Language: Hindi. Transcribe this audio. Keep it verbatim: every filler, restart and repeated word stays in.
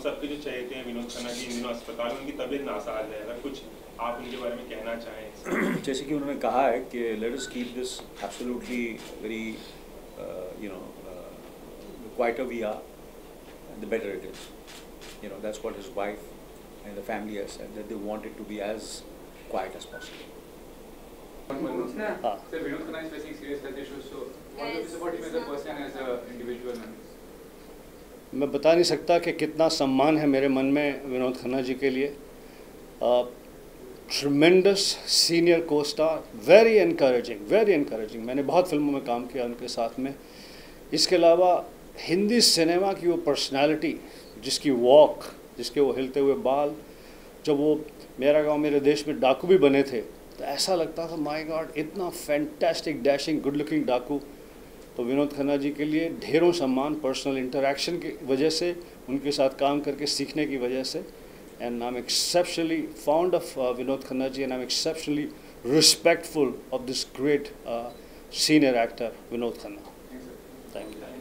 सबके जो चहेते हैं विनोद खन्ना जी इन दिनों अस्पताल में, उनकी तबीयत नासाज है, अगर कुछ आप उनके बारे में कहना चाहें। जैसे कि उन्होंने कहा है कि let us keep this absolutely very you know quieter we are the better it is, you know that's what his wife and the family has said, that they want it to be as quiet as possible. हाँ. Sir, Vinod Khanna is facing serious health issues, so what do you support him as a person, as a individual? मैं बता नहीं सकता कि कितना सम्मान है मेरे मन में विनोद खन्ना जी के लिए. Tremendous senior co-star, very encouraging, very encouraging. मैंने बहुत फिल्मों में काम किया उनके साथ में. इसके अलावा हिंदी सिनेमा की वो पर्सनालिटी, जिसकी वॉक, जिसके वो हिलते हुए बाल, जब वो मेरा गांव मेरे देश में डाकू भी बने थे तो ऐसा लगता था माय गॉड, इतना फैंटास्टिक डैशिंग गुड लुकिंग डाकू. तो विनोद खन्ना जी के लिए ढेरों सम्मान, पर्सनल इंटरेक्शन की वजह से, उनके साथ काम करके सीखने की वजह से. And I am exceptionally fond of Vinod Khanna ji, and I am exceptionally respectful of this great senior actor Vinod Khanna. Thank you.